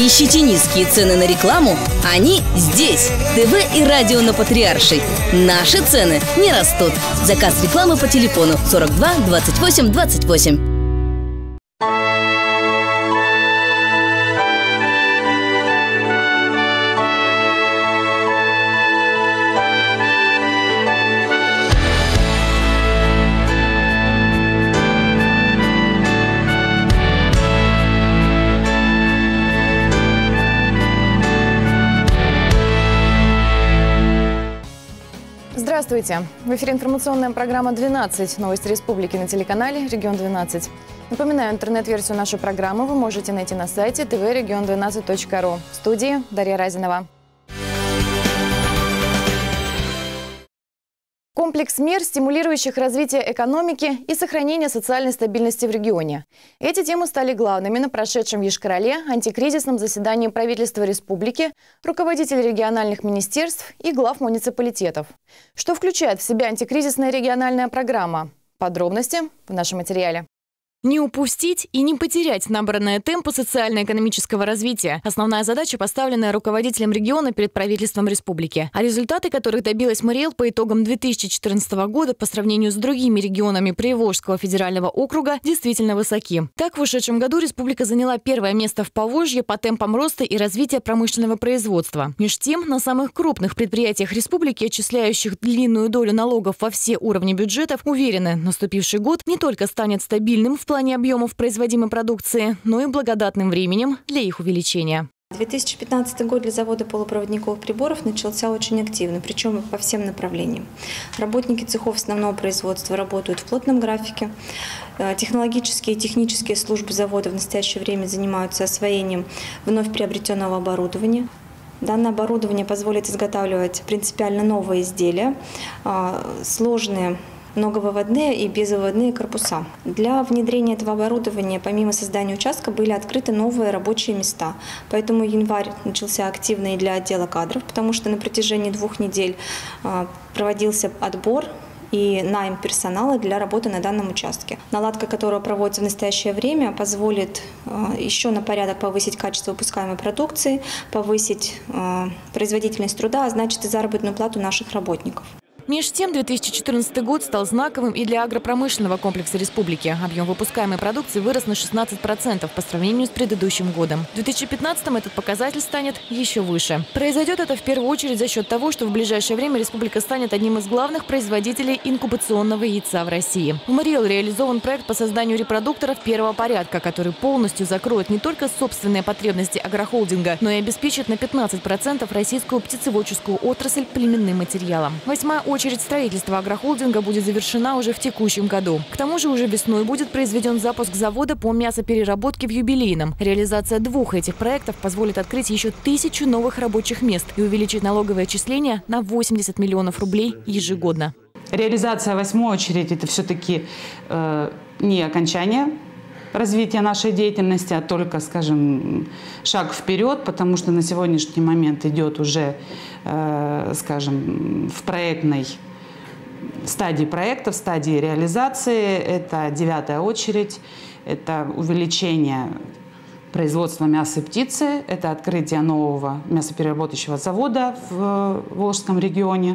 Ищите низкие цены на рекламу? Они здесь. ТВ и радио на Патриаршей. Наши цены не растут. Заказ рекламы по телефону 42 28 28. Здравствуйте! В эфире информационная программа «12». Новости республики на телеканале «Регион-12». Напоминаю, интернет-версию нашей программы вы можете найти на сайте tvregion12.ru. В студии Дарья Разинова. Комплекс мер, стимулирующих развитие экономики и сохранение социальной стабильности в регионе. Эти темы стали главными на прошедшем в Йошкар-Оле антикризисном заседании правительства республики, руководителей региональных министерств и глав муниципалитетов. Что включает в себя антикризисная региональная программа? Подробности в нашем материале. Не упустить и не потерять набранные темпы социально-экономического развития – основная задача, поставленная руководителем региона перед правительством республики. А результаты, которых добилась Мариэл по итогам 2014 года по сравнению с другими регионами Приволжского федерального округа, действительно высоки. Так, в ушедшем году республика заняла первое место в Поволжье по темпам роста и развития промышленного производства. Меж тем, на самых крупных предприятиях республики, отчисляющих длинную долю налогов во все уровни бюджетов, уверены, наступивший год не только станет стабильным в плане объемов производимой продукции, но и благодатным временем для их увеличения. 2015 год для завода полупроводниковых приборов начался очень активно, причем по всем направлениям. Работники цехов основного производства работают в плотном графике. Технологические и технические службы завода в настоящее время занимаются освоением вновь приобретенного оборудования. Данное оборудование позволит изготавливать принципиально новые изделия, сложные, многовыводные и безвыводные корпуса. Для внедрения этого оборудования, помимо создания участка, были открыты новые рабочие места. Поэтому январь начался активно и для отдела кадров, потому что на протяжении 2 недель проводился отбор и найм персонала для работы на данном участке. Наладка, которая проводится в настоящее время, позволит еще на порядок повысить качество выпускаемой продукции, повысить производительность труда, а значит и заработную плату наших работников. Меж тем, 2014 год стал знаковым и для агропромышленного комплекса республики. Объем выпускаемой продукции вырос на 16% по сравнению с предыдущим годом. В 2015 этот показатель станет еще выше. Произойдет это в первую очередь за счет того, что в ближайшее время республика станет одним из главных производителей инкубационного яйца в России. В Мариэл реализован проект по созданию репродукторов первого порядка, который полностью закроет не только собственные потребности агрохолдинга, но и обеспечит на 15% российскую птицеводческую отрасль племенным материалом. Восьмая очередь строительства агрохолдинга будет завершена уже в текущем году. К тому же уже весной будет произведен запуск завода по мясопереработке в Юбилейном. Реализация 2 этих проектов позволит открыть еще 1000 новых рабочих мест и увеличить налоговые отчисления на 80 миллионов рублей ежегодно. Реализация 8-й очереди – это все-таки не окончание развития нашей деятельности, а только, скажем, шаг вперед, потому что на сегодняшний момент идет уже, скажем, в проектной стадии проекта, в стадии реализации. Это 9-я очередь, это увеличение производства мяса и птицы, это открытие нового мясопереработочного завода в Волжском регионе,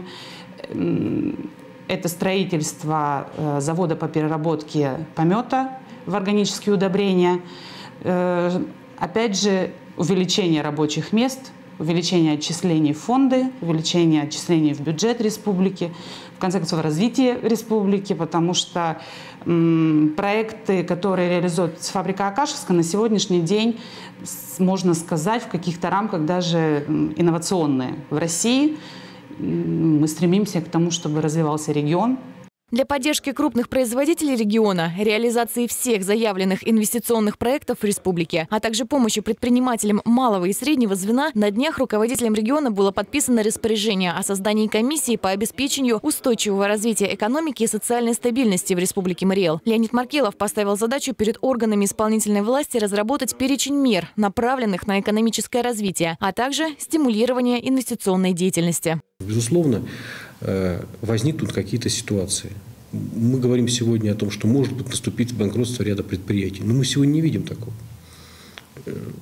это строительство завода по переработке помета в органические удобрения. Опять же, увеличение рабочих мест, увеличение отчислений в фонды, увеличение отчислений в бюджет республики, в конце концов, развитие республики, потому что проекты, которые реализуется фабрика Акашевская, на сегодняшний день, можно сказать, в каких-то рамках даже инновационные в России. Мы стремимся к тому, чтобы развивался регион. Для поддержки крупных производителей региона, реализации всех заявленных инвестиционных проектов в республике, а также помощи предпринимателям малого и среднего звена, на днях руководителем региона было подписано распоряжение о создании комиссии по обеспечению устойчивого развития экономики и социальной стабильности в Республике Мариэл. Леонид Маркелов поставил задачу перед органами исполнительной власти разработать перечень мер, направленных на экономическое развитие, а также стимулирование инвестиционной деятельности. Безусловно, возникнут какие-то ситуации. Мы говорим сегодня о том, что может быть наступить банкротство ряда предприятий, но мы сегодня не видим такого.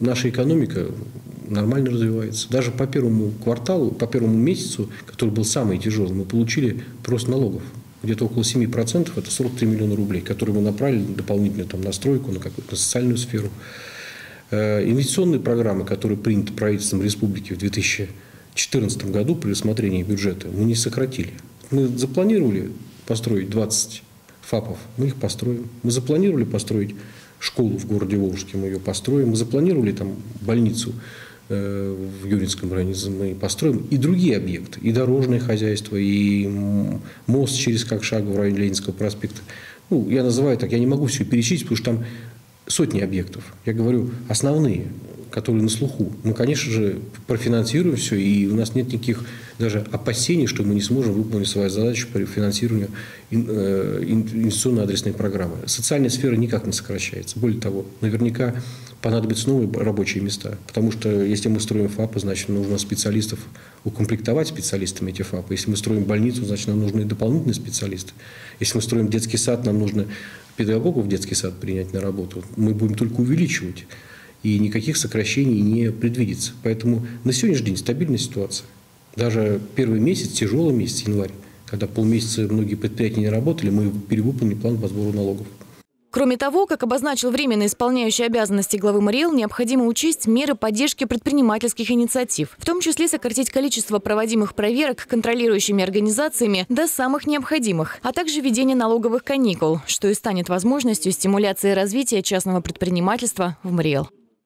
наша экономика нормально развивается. Даже по первому кварталу, по первому месяцу, который был самый тяжелый, мы получили прирост налогов. Где-то около 7%, это 43 миллиона рублей, которые мы направили дополнительно там, на стройку, на какую-то социальную сферу. Инвестиционные программы, которые приняты правительством республики в 2014 году при рассмотрении бюджета, мы не сократили. Мы запланировали построить 20 ФАПов, мы их построим. Мы запланировали построить школу в городе Волжске, мы ее построим. Мы запланировали там больницу в Юринском районе, мы построим. И другие объекты, и дорожное хозяйство, и мост через Кокшагу в районе Ленинского проспекта. Ну, я называю так, я не могу все перечислить, потому что там сотни объектов. Я говорю основные, которые на слуху. Мы, конечно же, профинансируем все, и у нас нет никаких даже опасений, что мы не сможем выполнить свою задачу по финансированию инвестиционно-адресной программы. Социальная сфера никак не сокращается. Более того, наверняка понадобятся новые рабочие места. Потому что если мы строим ФАПы, значит, нужно специалистов укомплектовать специалистами эти ФАПы. Если мы строим больницу, значит, нам нужны дополнительные специалисты. Если мы строим детский сад, нам нужно педагогов в детский сад принять на работу. Мы будем только увеличивать. И никаких сокращений не предвидится. Поэтому на сегодняшний день стабильная ситуация. Даже первый месяц, тяжелый месяц, январь, когда полмесяца многие предприятия не работали, мы перевыполнили план по сбору налогов. Кроме того, как обозначил временно исполняющий обязанности главы МРИЭЛ, необходимо учесть меры поддержки предпринимательских инициатив, в том числе сократить количество проводимых проверок контролирующими организациями до самых необходимых, а также введение налоговых каникул, что и станет возможностью стимуляции развития частного предпринимательства в МРИЭЛ.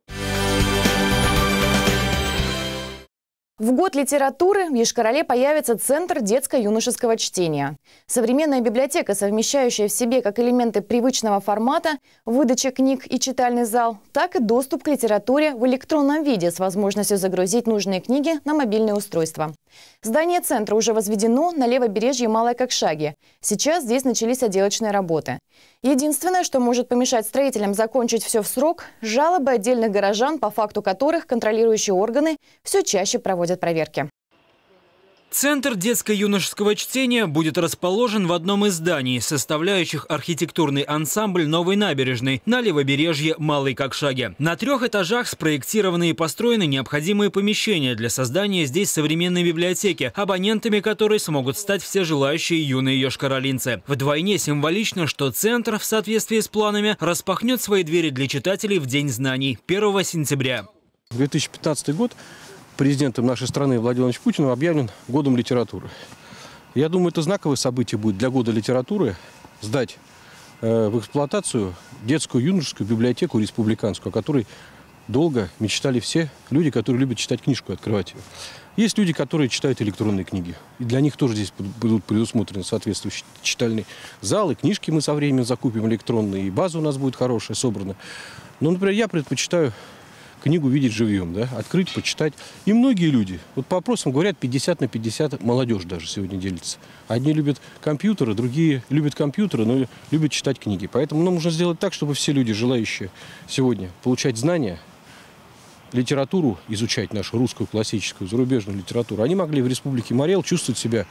В год литературы в Йошкар-Оле появится Центр детско-юношеского чтения. Современная библиотека, совмещающая в себе как элементы привычного формата, выдача книг и читальный зал, так и доступ к литературе в электронном виде с возможностью загрузить нужные книги на мобильное устройство. Здание центра уже возведено на левобережье Малой Кокшаги. Сейчас здесь начались отделочные работы. Единственное, что может помешать строителям закончить все в срок – жалобы отдельных горожан, по факту которых контролирующие органы все чаще проводят проверки. Центр детско-юношеского чтения будет расположен в одном из зданий, составляющих архитектурный ансамбль Новой набережной на левобережье Малой Кокшаги. На 3 этажах спроектированы и построены необходимые помещения для создания здесь современной библиотеки, абонентами которой смогут стать все желающие юные йошкар-олинцы. Вдвойне символично, что центр в соответствии с планами распахнет свои двери для читателей в День знаний 1 сентября. 2015 год президентом нашей страны Владимиром Владимировичем Путиным объявлен годом литературы. Я думаю, это знаковое событие будет для года литературы сдать в эксплуатацию детскую юношескую библиотеку республиканскую, о которой долго мечтали все люди, которые любят читать книжку и открывать ее. Есть люди, которые читают электронные книги. И для них тоже здесь будут предусмотрены соответствующие читальные залы. Книжки мы со временем закупим электронные, и база у нас будет хорошая, собрана. Но, например, я предпочитаю книгу видеть живьем, да? Открыть, почитать. И многие люди, вот по опросам говорят, 50 на 50, молодежь даже сегодня делится. Одни любят компьютеры, другие любят компьютеры, но любят читать книги. Поэтому нам нужно сделать так, чтобы все люди, желающие сегодня получать знания, литературу, изучать нашу русскую классическую, зарубежную литературу, они могли в Республике МРИЭЛ чувствовать себя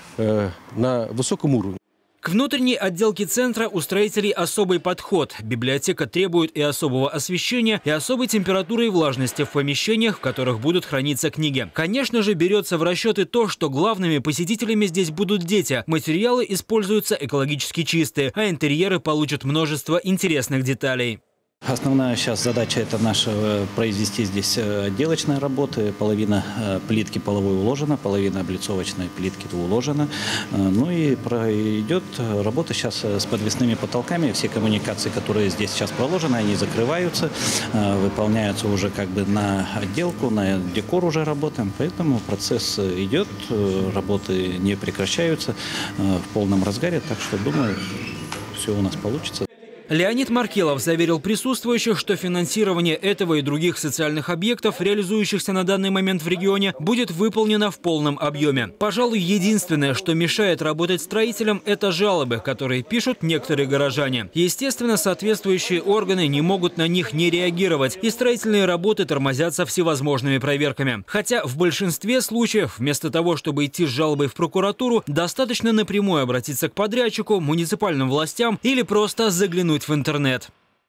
на высоком уровне. К внутренней отделке центра у строителей особый подход. Библиотека требует и особого освещения, и особой температуры и влажности в помещениях, в которых будут храниться книги. Конечно же, берется в расчет и то, что главными посетителями здесь будут дети. Материалы используются экологически чистые, а интерьеры получат множество интересных деталей. Основная сейчас задача – это наша произвести здесь отделочные работы. Половина плитки половой уложена, половина облицовочной плитки уложена. Ну и идет работа сейчас с подвесными потолками. Все коммуникации, которые здесь сейчас проложены, они закрываются, выполняются уже как бы на отделку, на декор уже работаем. Поэтому процесс идет, работы не прекращаются в полном разгаре. Так что, думаю, все у нас получится. Леонид Маркелов заверил присутствующих, что финансирование этого и других социальных объектов, реализующихся на данный момент в регионе, будет выполнено в полном объеме. Пожалуй, единственное, что мешает работать строителям, это жалобы, которые пишут некоторые горожане. Естественно, соответствующие органы не могут на них не реагировать, и строительные работы тормозятся всевозможными проверками. Хотя в большинстве случаев, вместо того, чтобы идти с жалобой в прокуратуру, достаточно напрямую обратиться к подрядчику, муниципальным властям или просто заглянуть в интернет.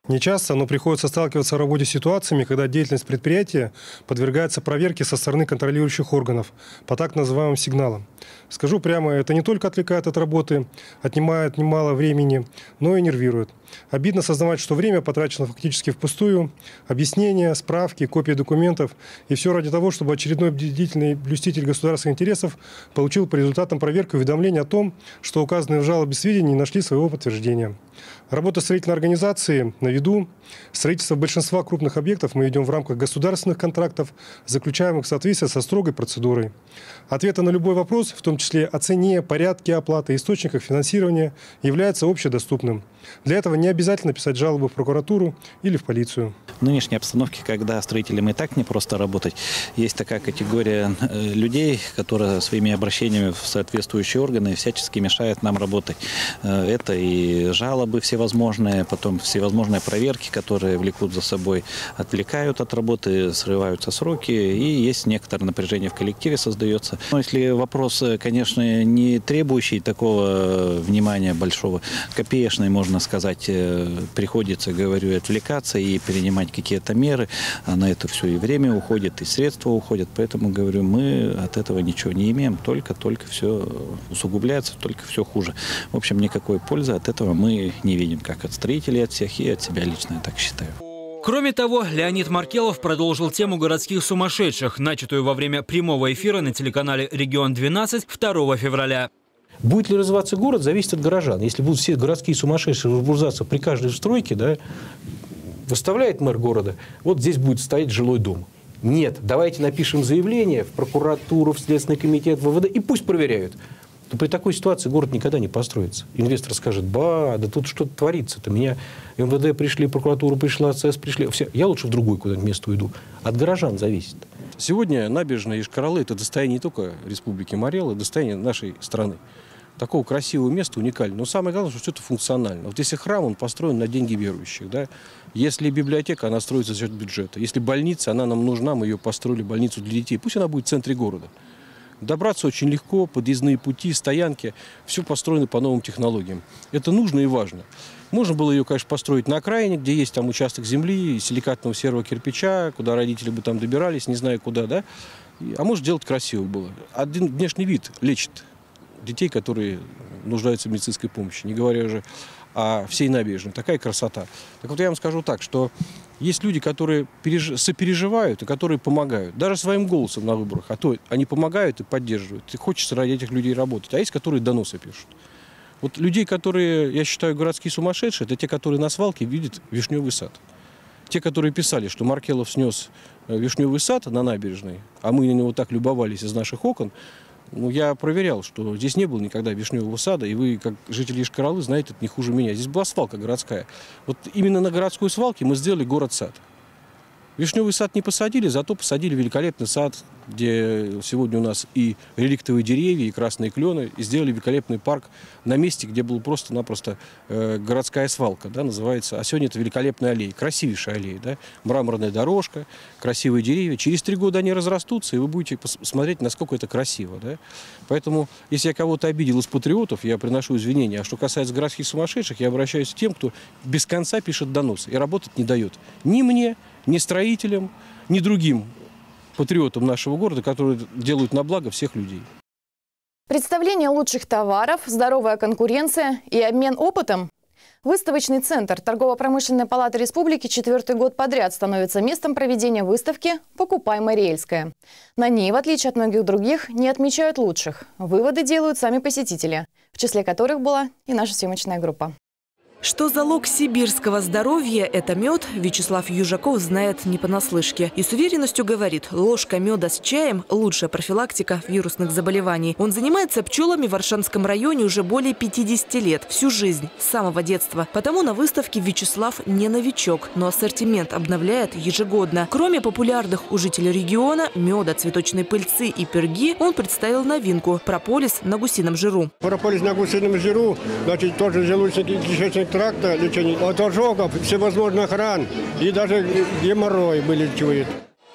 Нечасто, но приходится сталкиваться в работе с ситуациями, когда деятельность предприятия подвергается проверке со стороны контролирующих органов по так называемым сигналам. Скажу прямо, это не только отвлекает от работы, отнимает немало времени, но и нервирует. Обидно осознавать, что время потрачено фактически впустую, объяснения, справки, копии документов, и все ради того, чтобы очередной бдительный блюститель государственных интересов получил по результатам проверки уведомление о том, что указанные в жалобе сведения не нашли своего подтверждения. Работа строительной организации на виду. Строительство большинства крупных объектов мы ведем в рамках государственных контрактов, заключаемых в соответствии со строгой процедурой. Ответы на любой вопрос, в том числе о цене, порядке оплаты, источниках финансирования, является общедоступным. Для этого не обязательно писать жалобы в прокуратуру или в полицию. В нынешней обстановке, когда строителям и так не просто работать, есть такая категория людей, которые своими обращениями в соответствующие органы всячески мешают нам работать. Это и жалобы всевозможные, потом всевозможные проверки, которые влекут за собой, отвлекают от работы, срываются сроки, и есть некоторое напряжение в коллективе создается. Но если вопрос, конечно, не требующий такого внимания большого, копеечный, можно сказать, приходится, говорю, отвлекаться и принимать какие-то меры, а на это все и время уходит, и средства уходят, поэтому, говорю, мы от этого ничего не имеем, только все усугубляется, только все хуже. В общем, никакой пользы от этого мы не видим, как от строителей, от всех, и от себя лично, я так считаю. Кроме того, Леонид Маркелов продолжил тему городских сумасшедших, начатую во время прямого эфира на телеканале «Регион-12» 2 февраля. Будет ли развиваться город, зависит от горожан. Если будут все городские сумасшедшие возбуждаться при каждой стройке, да, выставляет мэр города, вот здесь будет стоять жилой дом. Нет, давайте напишем заявление в прокуратуру, в Следственный комитет, в ВВД, и пусть проверяют. Но при такой ситуации город никогда не построится. Инвестор скажет: да тут что-то творится-то. Меня МВД пришли, прокуратура пришла, ЦС пришли. Все, я лучше в другое куда-нибудь место уйду. От горожан зависит. Сегодня набережная Йошкар-Олы – это достояние не только Республики Марий-Эл, это достояние нашей страны. Такого красивого места, уникального. Но самое главное, что все это функционально. Вот если храм, он построен на деньги верующих. Да? Если библиотека, она строится за счет бюджета. Если больница, она нам нужна, мы ее построили, больницу для детей. Пусть она будет в центре города. Добраться очень легко, подъездные пути, стоянки. Все построено по новым технологиям. Это нужно и важно. Можно было ее, конечно, построить на окраине, где есть там участок земли, силикатного серого кирпича, куда родители бы там добирались, не знаю куда, да. А может, делать красиво было. Один внешний вид лечит детей, которые нуждаются в медицинской помощи, не говоря уже о всей набережной. Такая красота. Так вот я вам скажу так, что есть люди, которые сопереживают и которые помогают. Даже своим голосом на выборах. А то они помогают и поддерживают. И хочется ради этих людей работать. А есть, которые доносы пишут. Вот людей, которые, я считаю, городские сумасшедшие, это те, которые на свалке видят вишневый сад. Те, которые писали, что Маркелов снес вишневый сад на набережной, а мы на него так любовались из наших окон, ну, я проверял, что здесь не было никогда вишневого сада, и вы, как жители Йошкар-Олы, знаете это не хуже меня. Здесь была свалка городская. Вот именно на городской свалке мы сделали город-сад. Вишневый сад не посадили, зато посадили великолепный сад, где сегодня у нас и реликтовые деревья, и красные клены, и сделали великолепный парк на месте, где была просто-напросто городская свалка, да, называется. А сегодня это великолепная аллея, красивейшая аллея, да, мраморная дорожка, красивые деревья. Через 3 года они разрастутся, и вы будете смотреть, насколько это красиво, да. Поэтому, если я кого-то обидел из патриотов, я приношу извинения. А что касается городских сумасшедших, я обращаюсь к тем, кто без конца пишет доносы и работать не дает ни мне, ни строителям, ни другим патриотам нашего города, которые делают на благо всех людей. Представление лучших товаров, здоровая конкуренция и обмен опытом. Выставочный центр Торгово-промышленной палаты республики 4-й год подряд становится местом проведения выставки «Покупай Мариэльское». На ней, в отличие от многих других, не отмечают лучших. Выводы делают сами посетители, в числе которых была и наша съемочная группа. Что залог сибирского здоровья – это мед, Вячеслав Южаков знает не понаслышке. И с уверенностью говорит, ложка меда с чаем – лучшая профилактика вирусных заболеваний. Он занимается пчелами в Аршанском районе уже более 50 лет, всю жизнь, с самого детства. Потому на выставке Вячеслав не новичок, но ассортимент обновляет ежегодно. Кроме популярных у жителей региона – меда, цветочной пыльцы и перги, он представил новинку – прополис на гусином жиру. Прополис на гусином жиру, значит, тоже желудочно-кишечный тракта, лечение от ожогов, всевозможных ран и даже геморрой вылечивает.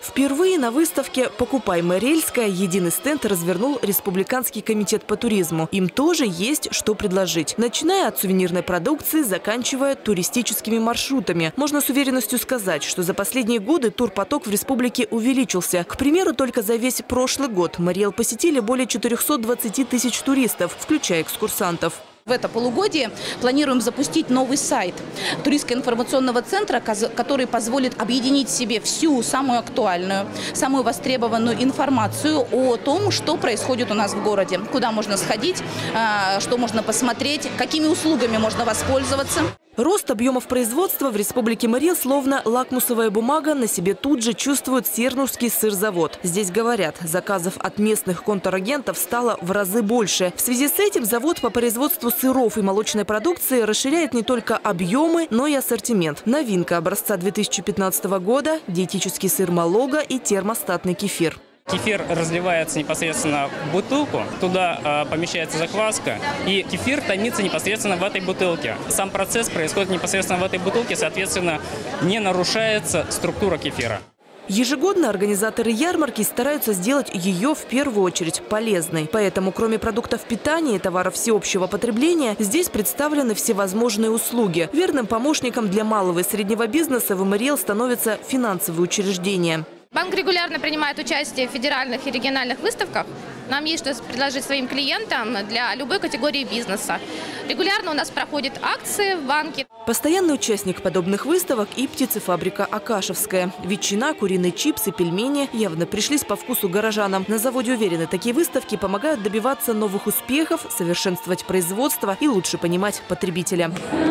Впервые на выставке «Покупай Мариэльская» единый стенд развернул Республиканский комитет по туризму. Им тоже есть что предложить. Начиная от сувенирной продукции, заканчивая туристическими маршрутами. Можно с уверенностью сказать, что за последние годы турпоток в республике увеличился. К примеру, только за весь прошлый год Мариэл посетили более 420 тысяч туристов, включая экскурсантов. В это полугодие планируем запустить новый сайт туристско-информационного центра, который позволит объединить в себе всю самую актуальную, самую востребованную информацию о том, что происходит у нас в городе, куда можно сходить, что можно посмотреть, какими услугами можно воспользоваться. Рост объемов производства в республике Мариэл словно лакмусовая бумага на себе тут же чувствует Сернурский сырзавод. Здесь говорят, заказов от местных контрагентов стало в разы больше. В связи с этим завод по производству сыров и молочной продукции расширяет не только объемы, но и ассортимент. Новинка образца 2015 года – диетический сыр Малога и термостатный кефир. Кефир разливается непосредственно в бутылку, туда помещается закваска, и кефир томится непосредственно в этой бутылке. Сам процесс происходит непосредственно в этой бутылке, соответственно, не нарушается структура кефира. Ежегодно организаторы ярмарки стараются сделать ее в первую очередь полезной. Поэтому, кроме продуктов питания и товаров всеобщего потребления, здесь представлены всевозможные услуги. Верным помощником для малого и среднего бизнеса в Мариэл становятся финансовые учреждения. Банк регулярно принимает участие в федеральных и региональных выставках. Нам есть что предложить своим клиентам для любой категории бизнеса. Регулярно у нас проходят акции в банке. Постоянный участник подобных выставок и птицефабрика «Акашевская». Ветчина, куриные чипсы, пельмени явно пришлись по вкусу горожанам. На заводе уверены, такие выставки помогают добиваться новых успехов, совершенствовать производство и лучше понимать потребителя.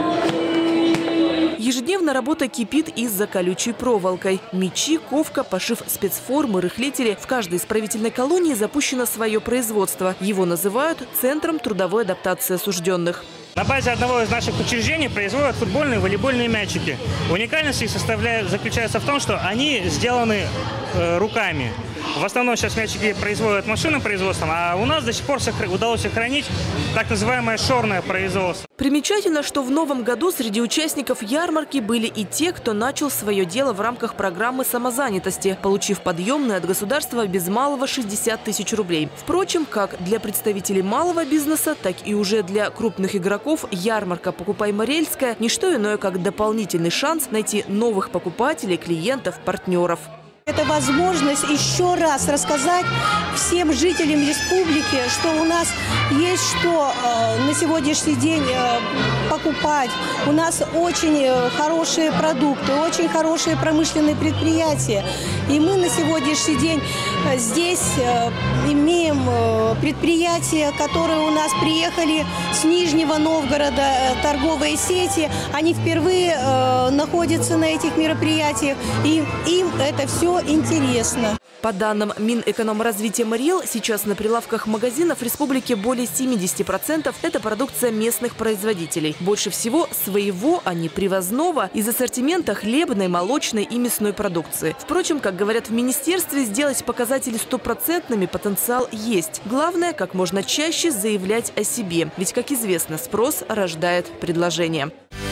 Ежедневно работа кипит и за колючей проволокой. Мечи, ковка, пошив спецформы, рыхлители. В каждой исправительной колонии запущено свое производство. Его называют Центром трудовой адаптации осужденных. На базе одного из наших учреждений производят футбольные и волейбольные мячики. Уникальность их заключается в том, что они сделаны руками. В основном сейчас мячики производят машинным производством, а у нас до сих пор удалось сохранить так называемое шорное производство. Примечательно, что в новом году среди участников ярмарки были и те, кто начал свое дело в рамках программы самозанятости, получив подъемные от государства без малого 60 тысяч рублей. Впрочем, как для представителей малого бизнеса, так и уже для крупных игроков ярмарка «Покупай Мариэльская» – не что иное, как дополнительный шанс найти новых покупателей, клиентов, партнеров. Это возможность еще раз рассказать всем жителям республики, что у нас есть что на сегодняшний день покупать. У нас очень хорошие продукты, очень хорошие промышленные предприятия. И мы на сегодняшний день здесь имеем предприятия, которые у нас приехали с Нижнего Новгорода, торговые сети. Они впервые находятся на этих мероприятиях, и им это все интересно. По данным Минэкономразвития Мариэл, сейчас на прилавках магазинов республики более 70% – это продукция местных производителей. Больше всего своего, а не привозного, из ассортимента хлебной, молочной и мясной продукции. Впрочем, как говорят в министерстве, сделать показатели стопроцентными потенциал есть. Главное, как можно чаще заявлять о себе. Ведь, как известно, спрос рождает предложение.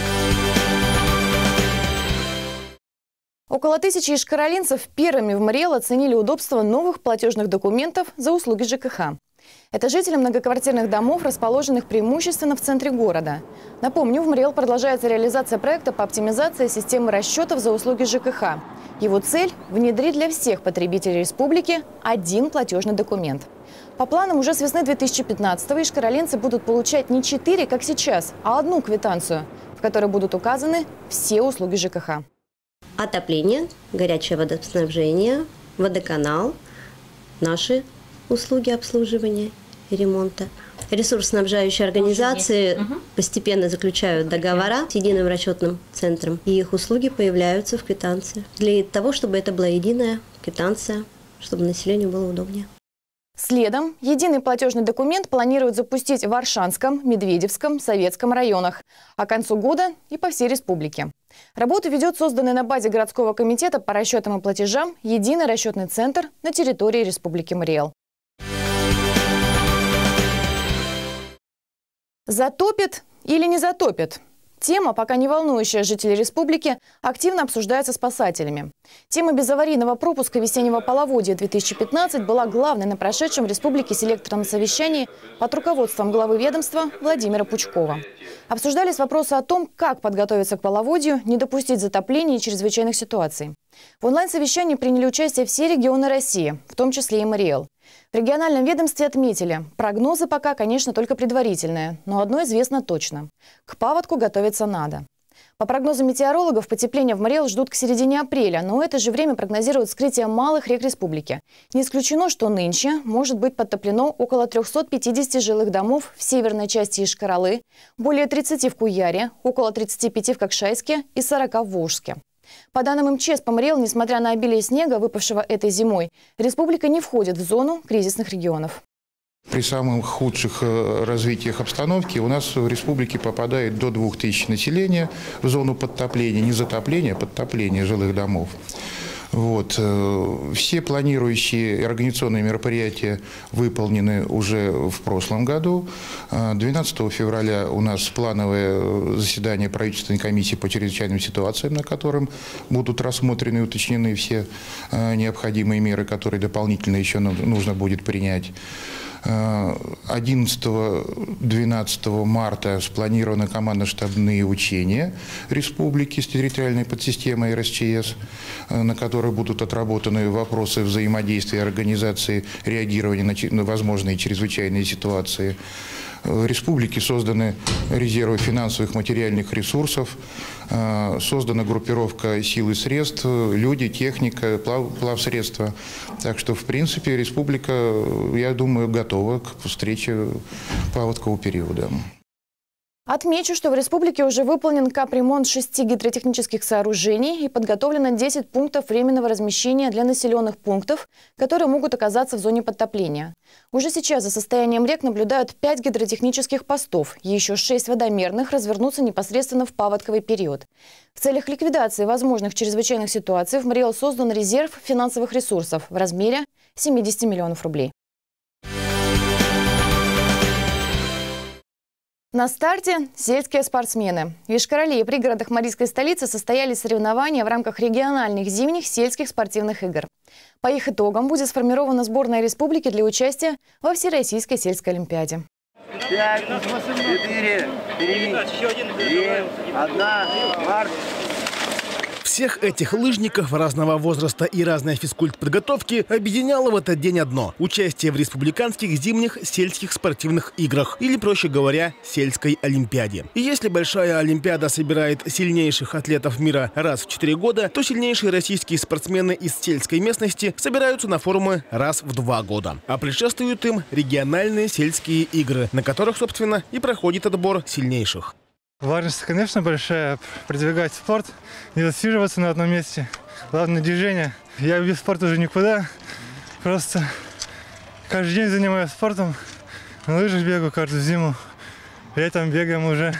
Около 1000 ишкаралинцев первыми в Мариэл оценили удобство новых платежных документов за услуги ЖКХ. Это жители многоквартирных домов, расположенных преимущественно в центре города. Напомню, в Мариэл продолжается реализация проекта по оптимизации системы расчетов за услуги ЖКХ. Его цель – внедрить для всех потребителей республики один платежный документ. По планам, уже с весны 2015-го ишкаралинцы будут получать не 4, как сейчас, а одну квитанцию, в которой будут указаны все услуги ЖКХ. Отопление, горячее водоснабжение, водоканал, наши услуги обслуживания и ремонта. Ресурсоснабжающие организации постепенно заключают договора с единым расчетным центром, и их услуги появляются в квитанции. Для того, чтобы это была единая квитанция, чтобы населению было удобнее. Следом единый платежный документ планируют запустить в Аршанском, Медведевском, Советском районах, а к концу года и по всей республике. Работу ведет созданный на базе городского комитета по расчетам и платежам единый расчетный центр на территории Республики Мариэл. Затопит или не затопит? Тема, пока не волнующая жителей республики, активно обсуждается спасателями. Тема безаварийного пропуска весеннего половодья 2015 была главной на прошедшем в республике селекторном совещании под руководством главы ведомства Владимира Пучкова. Обсуждались вопросы о том, как подготовиться к половодью, не допустить затопления и чрезвычайных ситуаций. В онлайн-совещании приняли участие все регионы России, в том числе и Мариэл. В региональном ведомстве отметили, прогнозы пока, конечно, только предварительные, но одно известно точно – к паводку готовиться надо. По прогнозам метеорологов, потепление в Мариэл ждут к середине апреля, но в это же время прогнозируют вскрытие малых рек республики. Не исключено, что нынче может быть подтоплено около 350 жилых домов в северной части Йошкар-Олы, более 30 в Куяре, около 35 в Кокшайске и 40 в Волжске. По данным МЧС, по Мариэл, несмотря на обилие снега, выпавшего этой зимой, республика не входит в зону кризисных регионов. При самых худших развитиях обстановки у нас в республике попадает до 2000 населения в зону подтопления, не затопления, а подтопления жилых домов. Вот. Все планирующие организационные мероприятия выполнены уже в прошлом году. 12 февраля у нас плановое заседание правительственной комиссии по чрезвычайным ситуациям, на котором будут рассмотрены и уточнены все необходимые меры, которые дополнительно еще нужно будет принять. 11-12 марта спланированы командно-штабные учения республики с территориальной подсистемой РСЧС, на которых будут отработаны вопросы взаимодействия и организации реагирования на возможные чрезвычайные ситуации. В республике созданы резервы финансовых материальных ресурсов, создана группировка сил и средств, люди, техника, плавсредства. Так что, в принципе, республика, я думаю, готова к встрече паводкового периода. Отмечу, что в республике уже выполнен капремонт 6 гидротехнических сооружений и подготовлено 10 пунктов временного размещения для населенных пунктов, которые могут оказаться в зоне подтопления. Уже сейчас за состоянием рек наблюдают 5 гидротехнических постов, еще 6 водомерных развернутся непосредственно в паводковый период. В целях ликвидации возможных чрезвычайных ситуаций в Мариэл создан резерв финансовых ресурсов в размере 70 миллионов рублей. На старте сельские спортсмены. В Йошкар-Оле и пригородах марийской столицы состоялись соревнования в рамках региональных зимних сельских спортивных игр. По их итогам будет сформирована сборная республики для участия во Всероссийской сельской олимпиаде. 5, 4, 3, 2, 1, марш! Всех этих лыжников разного возраста и разной физкультподготовки объединяло в этот день одно – участие в республиканских зимних сельских спортивных играх, или, проще говоря, сельской олимпиаде. И если большая олимпиада собирает сильнейших атлетов мира раз в 4 года, то сильнейшие российские спортсмены из сельской местности собираются на форумы раз в 2 года. А предшествуют им региональные сельские игры, на которых, собственно, и проходит отбор сильнейших. Важность, конечно, большая. Продвигать спорт, не засиживаться на одном месте. Главное движение. Я без спорта уже никуда. Просто каждый день занимаюсь спортом. На лыжах бегаю каждую зиму. Летом бегаем уже.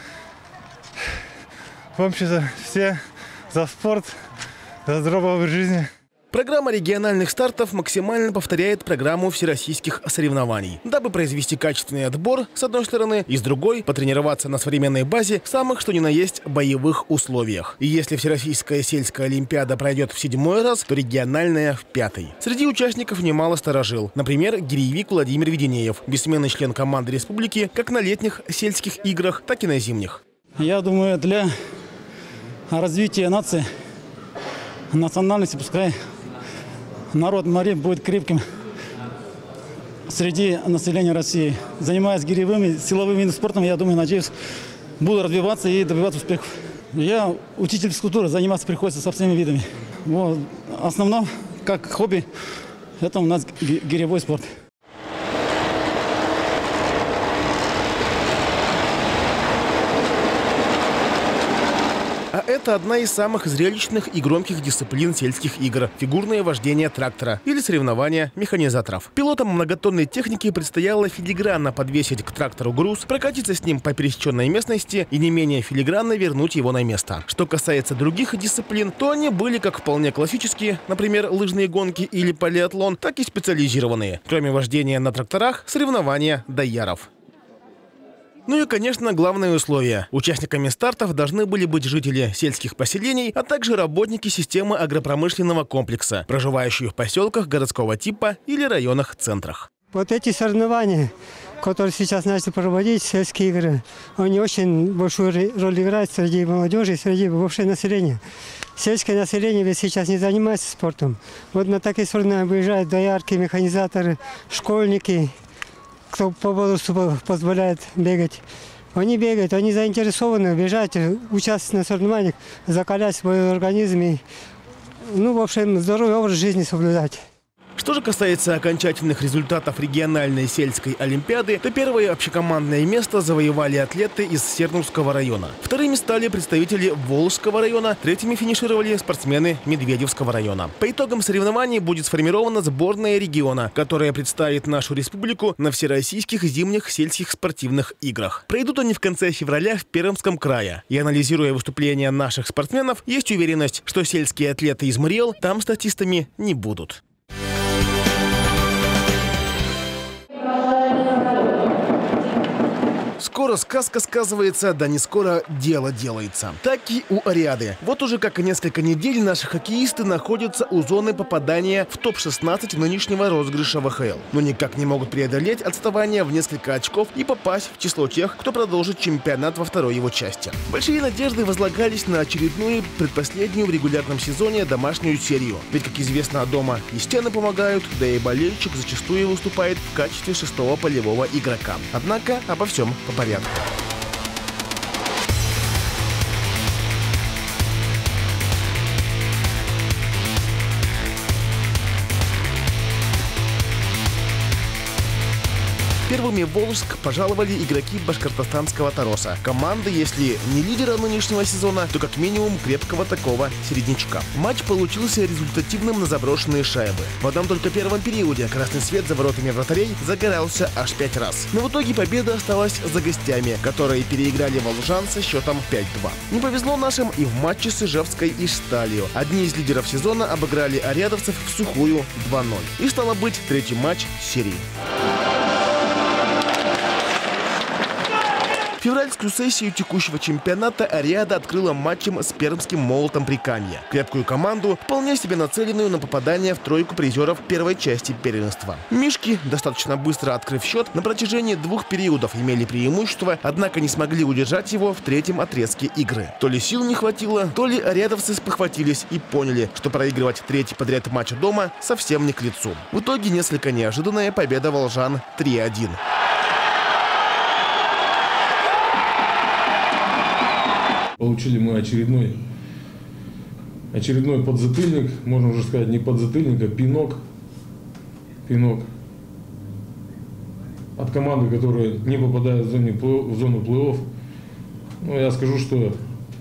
В общем-то, все за спорт, за здоровый образ жизни. Программа региональных стартов максимально повторяет программу всероссийских соревнований. Дабы произвести качественный отбор, с одной стороны, и с другой – потренироваться на современной базе в самых что ни на есть боевых условиях. И если Всероссийская сельская олимпиада пройдет в 7-й раз, то региональная в 5-й. Среди участников немало старожил. Например, гиревик Владимир Веденеев, бессменный член команды республики как на летних сельских играх, так и на зимних. Я думаю, для развития нации, национальности, пускай народ Марии будет крепким среди населения России. Занимаясь гиревым, силовым видом спортом, я думаю, надеюсь, буду развиваться и добиваться успехов. Я учитель физкультуры, заниматься приходится со всеми видами. Вот. Основном, как хобби, это у нас гиревой спорт. А это одна из самых зрелищных и громких дисциплин сельских игр – фигурное вождение трактора или соревнования механизаторов. Пилотам многотонной техники предстояло филигранно подвесить к трактору груз, прокатиться с ним по пересеченной местности и не менее филигранно вернуть его на место. Что касается других дисциплин, то они были как вполне классические, например, лыжные гонки или полиатлон, так и специализированные. Кроме вождения на тракторах, соревнования дояров. Ну и, конечно, главное условие. Участниками стартов должны были быть жители сельских поселений, а также работники системы агропромышленного комплекса, проживающие в поселках городского типа или районах-центрах. Вот эти соревнования, которые сейчас начали проводить, сельские игры, они очень большую роль играют среди молодежи и среди вообще населения. Сельское население ведь сейчас не занимается спортом. Вот на такие соревнования выезжают доярки, механизаторы, школьники, кто по возрасту позволяет бегать. Они бегают, они заинтересованы бежать, участвовать на соревнованиях, закалять свой организм и, в общем, здоровый образ жизни соблюдать. Что же касается окончательных результатов региональной сельской олимпиады, то первое общекомандное место завоевали атлеты из Сернурского района. Вторыми стали представители Волжского района, третьими финишировали спортсмены Медведевского района. По итогам соревнований будет сформирована сборная региона, которая представит нашу республику на всероссийских зимних сельских спортивных играх. Пройдут они в конце февраля в Пермском крае. И анализируя выступления наших спортсменов, есть уверенность, что сельские атлеты из МРИЭЛ там статистами не будут. Скоро сказка сказывается, да не скоро дело делается. Так и у Ариады. Вот уже как несколько недель наши хоккеисты находятся у зоны попадания в топ-16 нынешнего розыгрыша ВХЛ. Но никак не могут преодолеть отставание в несколько очков и попасть в число тех, кто продолжит чемпионат во второй его части. Большие надежды возлагались на очередную, предпоследнюю в регулярном сезоне домашнюю серию. Ведь, как известно, дома и стены помогают, да и болельщик зачастую выступает в качестве шестого полевого игрока. Однако обо всем по порядку. Первыми в Волжск пожаловали игроки башкортостанского Тароса. Команда, если не лидера нынешнего сезона, то как минимум крепкого такого середнячка. Матч получился результативным на заброшенные шайбы. В одном только первом периоде красный свет за воротами вратарей загорался аж 5 раз. Но в итоге победа осталась за гостями, которые переиграли волжан со счетом 5-2. Не повезло нашим и в матче с Ижевской и Сталью. Одни из лидеров сезона обыграли ариадовцев в сухую 2-0. И стало быть третий матч серии. Февральскую сессию текущего чемпионата Ариада открыла матчем с пермским Молотом Прикамья. Крепкую команду, вполне себе нацеленную на попадание в тройку призеров первой части первенства. Мишки, достаточно быстро открыв счет, на протяжении 2 периодов имели преимущество, однако не смогли удержать его в третьем отрезке игры. То ли сил не хватило, то ли ариадовцы спохватились и поняли, что проигрывать третий подряд матч дома совсем не к лицу. В итоге несколько неожиданная победа волжан 3-1. Получили мы очередной подзатыльник, можно уже сказать, не подзатыльник, а пинок от команды, которая не попадает в зону плей-офф. Ну, я скажу, что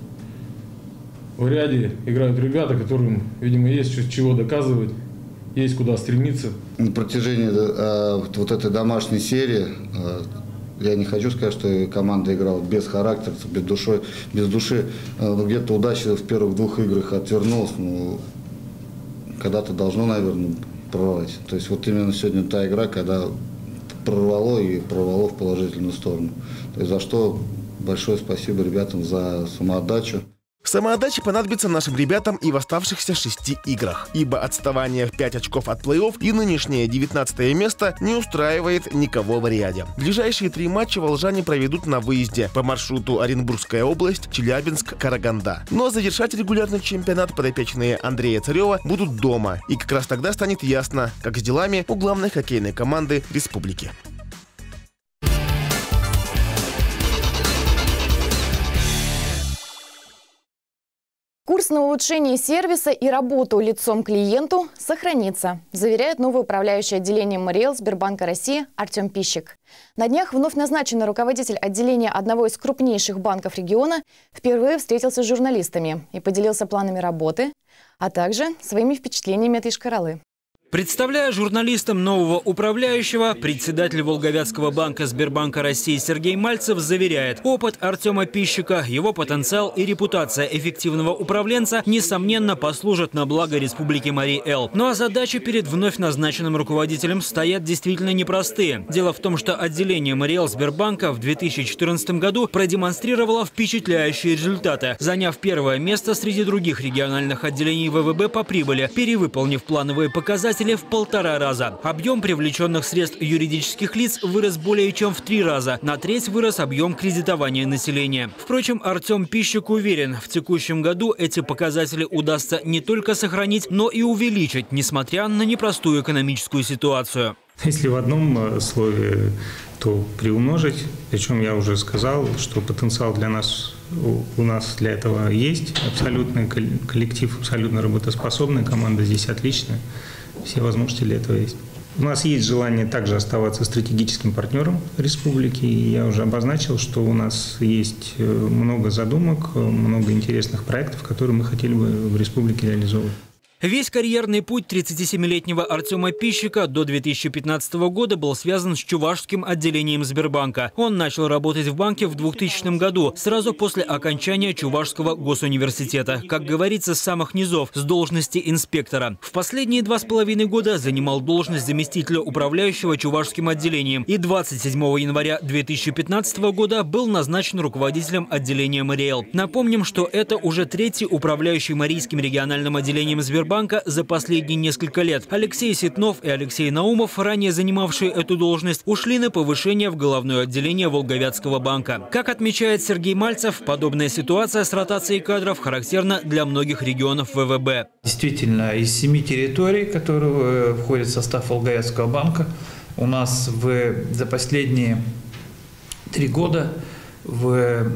в Ариаде играют ребята, которым, видимо, есть чего доказывать, есть куда стремиться. На протяжении вот этой домашней серии я не хочу сказать, что команда играла без характера, без души. Где-то удача в первых 2 играх отвернулась. Ну, когда-то должно, наверное, прорвать. То есть вот именно сегодня та игра, когда прорвало в положительную сторону. То есть за что большое спасибо ребятам за самоотдачу. Самоотдача понадобится нашим ребятам и в оставшихся 6 играх, ибо отставание в 5 очков от плей-офф и нынешнее 19-е место не устраивает никого в Ариаде. Ближайшие 3 матча волжане проведут на выезде по маршруту Оренбургская область, Челябинск, Караганда. Но завершать регулярный чемпионат подопечные Андрея Царева будут дома, и как раз тогда станет ясно, как с делами у главной хоккейной команды республики. Курс на улучшение сервиса и работу лицом клиенту сохранится, заверяет новый управляющий отделением МРИЭЛ Сбербанка России Артем Пищик. На днях вновь назначенный руководитель отделения одного из крупнейших банков региона впервые встретился с журналистами и поделился планами работы, а также своими впечатлениями от Йошкар-Олы. Представляя журналистам нового управляющего, председатель Волговятского банка Сбербанка России Сергей Мальцев заверяет, опыт Артема Пищика, его потенциал и репутация эффективного управленца несомненно послужат на благо Республики Марий-Эл. Ну а задачи перед вновь назначенным руководителем стоят действительно непростые. Дело в том, что отделение Марий-Эл Сбербанка в 2014 году продемонстрировало впечатляющие результаты, заняв первое место среди других региональных отделений ВВБ по прибыли, перевыполнив плановые показатели в 1,5 раза. Объем привлеченных средств юридических лиц вырос более чем в 3 раза. На треть вырос объем кредитования населения. Впрочем, Артем Пищик уверен, в текущем году эти показатели удастся не только сохранить, но и увеличить, несмотря на непростую экономическую ситуацию. Если в одном слое, то приумножить. Причем я уже сказал, что потенциал для нас, у нас для этого есть. Абсолютный коллектив, абсолютно работоспособная, команда здесь отличная. Все возможности для этого есть. У нас есть желание также оставаться стратегическим партнером республики. И я уже обозначил, что у нас есть много задумок, много интересных проектов, которые мы хотели бы в республике реализовывать. Весь карьерный путь 37-летнего Артема Пищика до 2015 года был связан с чувашским отделением Сбербанка. Он начал работать в банке в 2000 году, сразу после окончания Чувашского госуниверситета. Как говорится, с самых низов, с должности инспектора. В последние 2,5 года занимал должность заместителя управляющего чувашским отделением и 27 января 2015 года был назначен руководителем отделения Марий-Эл. Напомним, что это уже третий управляющий Марийским региональным отделением Сбербанка за последние несколько лет. Алексей Ситнов и Алексей Наумов, ранее занимавшие эту должность, ушли на повышение в головное отделение Волговятского банка. Как отмечает Сергей Мальцев, подобная ситуация с ротацией кадров характерна для многих регионов ВВБ. Действительно, из 7 территорий, которые входят в состав Волговятского банка, у нас за последние 3 года в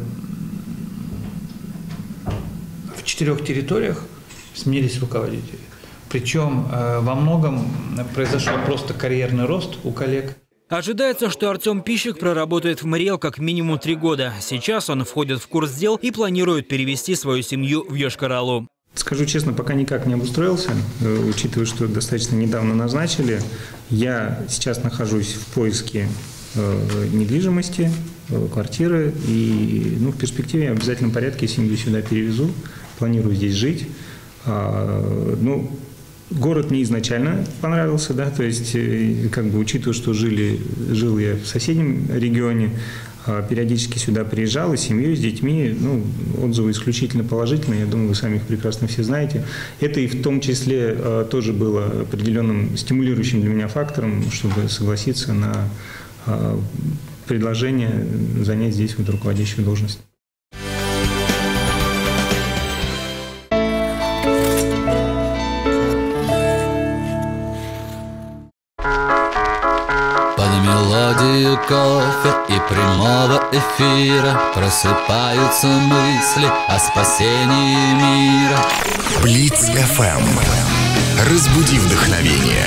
4 территориях сменились руководители. Причем во многом произошел просто карьерный рост у коллег. Ожидается, что Артем Пищик проработает в Марий-Эл как минимум 3 года. Сейчас он входит в курс дел и планирует перевести свою семью в Йошкар-Олу. Скажу честно, пока никак не обустроился, учитывая, что достаточно недавно назначили. Я сейчас нахожусь в поиске недвижимости, квартиры. И в перспективе я в обязательном порядке семью сюда перевезу. Планирую здесь жить. Город мне изначально понравился, да, то есть, учитывая, что жил я в соседнем регионе, периодически сюда приезжал и с семьей, с детьми, отзывы исключительно положительные, я думаю, вы сами их прекрасно все знаете. Это и в том числе тоже было определенным стимулирующим для меня фактором, чтобы согласиться на предложение занять здесь руководящую должность. Мелодию кофе и прямого эфира просыпаются мысли о спасении мира. Блиц-ФМ. Разбуди вдохновение.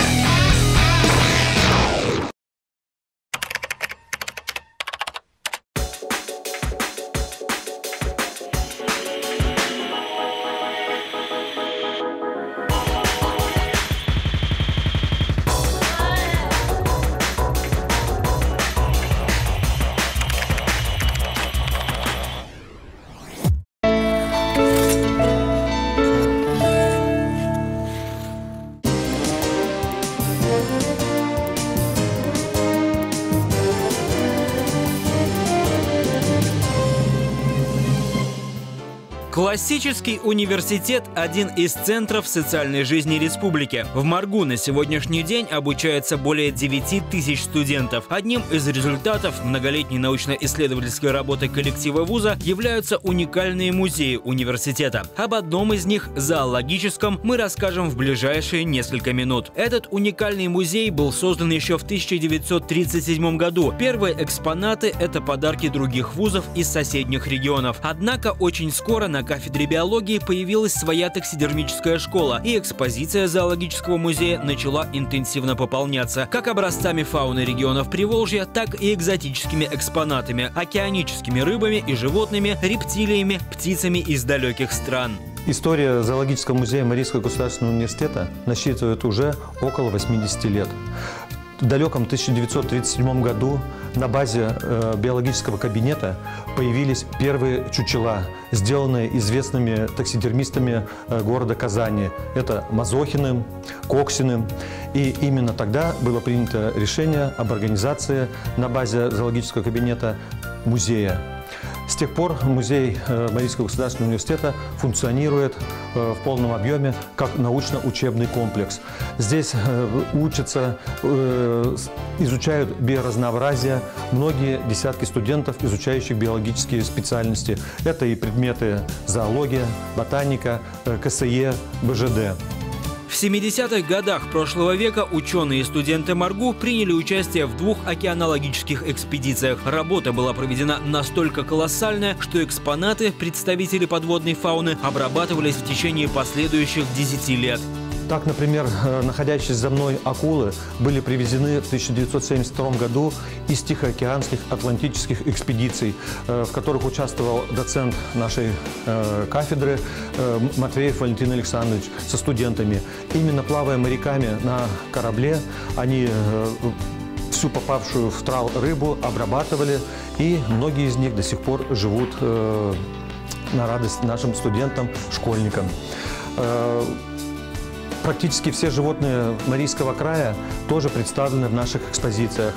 Классический университет – один из центров социальной жизни республики. В МАРГУ на сегодняшний день обучается более 9 тысяч студентов. Одним из результатов многолетней научно-исследовательской работы коллектива вуза являются уникальные музеи университета. Об одном из них, зоологическом, мы расскажем в ближайшие несколько минут. Этот уникальный музей был создан еще в 1937 году. Первые экспонаты – это подарки других вузов из соседних регионов. Однако очень скоро на кафедре биологии появилась своя таксидермическая школа, и экспозиция зоологического музея начала интенсивно пополняться как образцами фауны регионов Приволжья, так и экзотическими экспонатами – океаническими рыбами и животными, рептилиями, птицами из далеких стран. История зоологического музея Марийского государственного университета насчитывает уже около 80 лет. В далеком 1937 году на базе биологического кабинета появились первые чучела, сделанные известными таксидермистами города Казани. Это Мазохиным, Коксиным. И именно тогда было принято решение об организации на базе зоологического кабинета музея. С тех пор музей Марийского государственного университета функционирует в полном объеме как научно-учебный комплекс. Здесь учатся, изучают биоразнообразие многие десятки студентов, изучающих биологические специальности. Это и предметы зоология, ботаника, КСЕ, БЖД. В 70-х годах прошлого века ученые и студенты МАРГУ приняли участие в 2 океанологических экспедициях. Работа была проведена настолько колоссальная, что экспонаты, представители подводной фауны, обрабатывались в течение последующих 10 лет. Так, например, находящиеся за мной акулы были привезены в 1972 году из Тихоокеанских атлантических экспедиций, в которых участвовал доцент нашей кафедры Матвеев Валентин Александрович со студентами. Именно плавая моряками на корабле, они всю попавшую в трал рыбу обрабатывали, и многие из них до сих пор живут на радость нашим студентам, школьникам. Практически все животные Марийского края тоже представлены в наших экспозициях.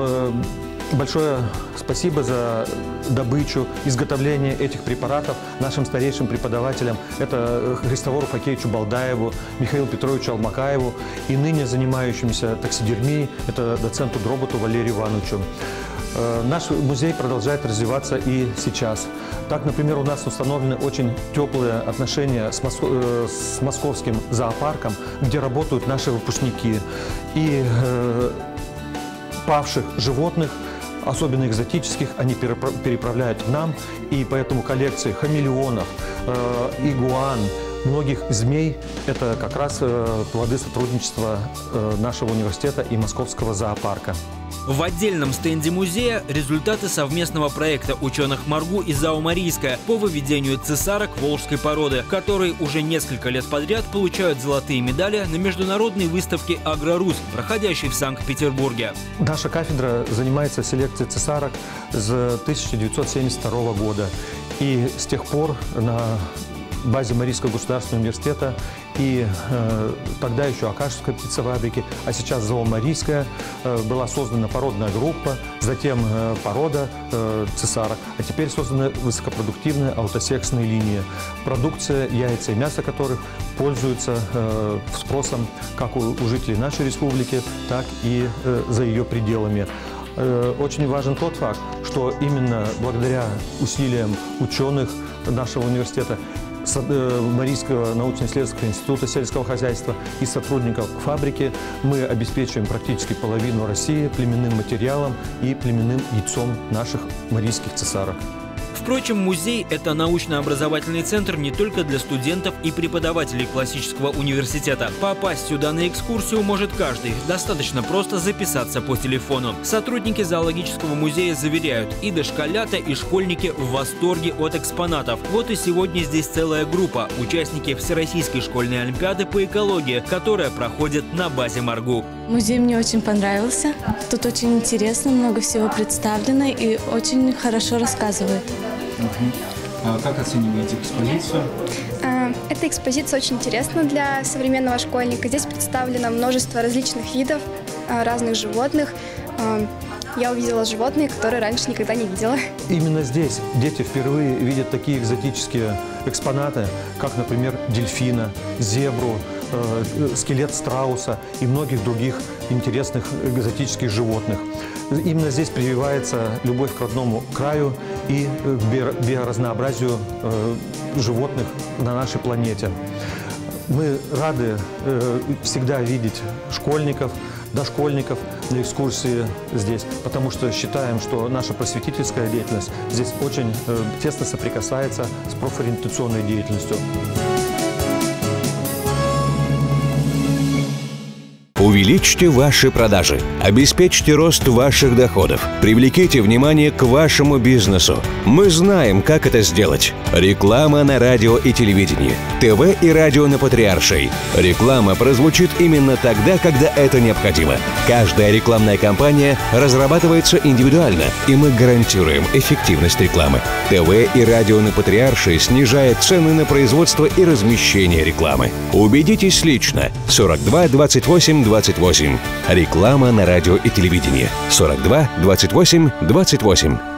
Большое спасибо за добычу, изготовление этих препаратов нашим старейшим преподавателям. Это Христофору Факеевичу Балдаеву, Михаилу Петровичу Алмакаеву и ныне занимающимся таксидермией, это доценту Дроботу Валерию Ивановичу. Наш музей продолжает развиваться и сейчас. Так, например, у нас установлены очень теплые отношения с московским зоопарком, где работают наши выпускники. И павших животных, особенно экзотических, они переправляют к нам. И поэтому коллекции хамелеонов, игуан, многих змей – это как раз плоды сотрудничества нашего университета и московского зоопарка. В отдельном стенде музея результаты совместного проекта ученых МАРГУ и ЗАО «Марийская» по выведению цесарок волжской породы, которые уже несколько лет подряд получают золотые медали на международной выставке «Агрорусь», проходящей в Санкт-Петербурге. Наша кафедра занимается селекцией цесарок с 1972 года. И с тех пор на базе Марийского государственного университета и тогда еще Акашевской птицефабрики, а сейчас ЗАО «Марийская», была создана породная группа, затем порода цесарок, а теперь созданы высокопродуктивные аутосексные линии. Продукция, яйца и мясо которых пользуются спросом как у жителей нашей республики, так и за ее пределами. Очень важен тот факт, что именно благодаря усилиям ученых нашего университета, Марийского научно-исследовательского института сельского хозяйства и сотрудников фабрики мы обеспечиваем практически половину России племенным материалом и племенным яйцом наших марийских цесарок. Впрочем, музей – это научно-образовательный центр не только для студентов и преподавателей классического университета. Попасть сюда на экскурсию может каждый. Достаточно просто записаться по телефону. Сотрудники зоологического музея заверяют, и дошколята, и школьники в восторге от экспонатов. Вот и сегодня здесь целая группа – участники Всероссийской школьной олимпиады по экологии, которая проходит на базе МАРГУ. Музей мне очень понравился. Тут очень интересно, много всего представлено и очень хорошо рассказывают. А как оцениваете экспозицию? Эта экспозиция очень интересна для современного школьника. Здесь представлено множество различных видов, разных животных. Я увидела животные, которые раньше никогда не видела. Именно здесь дети впервые видят такие экзотические экспонаты, как, например, дельфина, зебру, скелет страуса и многих других интересных экзотических животных. Именно здесь прививается любовь к родному краю и к биоразнообразию животных на нашей планете. Мы рады всегда видеть школьников, дошкольников на экскурсии здесь, потому что считаем, что наша просветительская деятельность здесь очень тесно соприкасается с профориентационной деятельностью. Увеличьте ваши продажи, обеспечьте рост ваших доходов, привлеките внимание к вашему бизнесу. Мы знаем, как это сделать. Реклама на радио и телевидении, ТВ и радио на Патриаршей. Реклама прозвучит именно тогда, когда это необходимо. Каждая рекламная кампания разрабатывается индивидуально, и мы гарантируем эффективность рекламы. ТВ и радио на Патриаршей снижает цены на производство и размещение рекламы. Убедитесь лично. 42 28 28. Реклама на радио и телевидении. 42 28 28.